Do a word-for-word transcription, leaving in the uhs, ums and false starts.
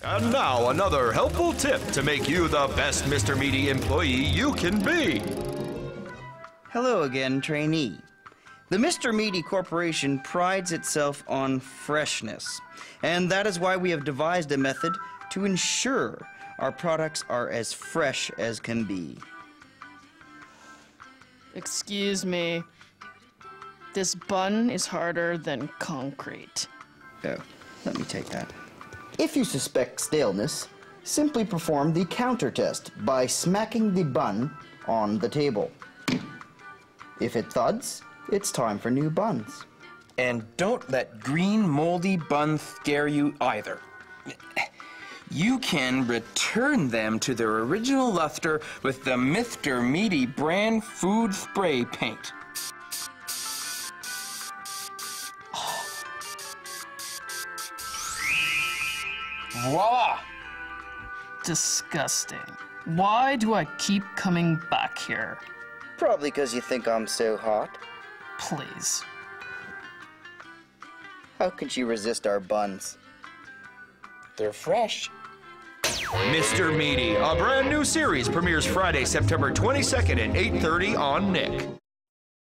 And now another helpful tip to make you the best Mister Meaty employee you can be. Hello again, trainee. The Mister Meaty Corporation prides itself on freshness, and that is why we have devised a method to ensure our products are as fresh as can be. Excuse me. This bun is harder than concrete. Oh, let me take that. If you suspect staleness, simply perform the counter test by smacking the bun on the table. If it thuds, it's time for new buns. And don't let green moldy buns scare you either. You can return them to their original luster with the Mister Meaty brand food spray paint. Voila! Disgusting. Why do I keep coming back here? Probably because you think I'm so hot. Please. How could you resist our buns? They're fresh. Mister Meaty, a brand new series premieres Friday, September twenty-second at eight thirty on Nick.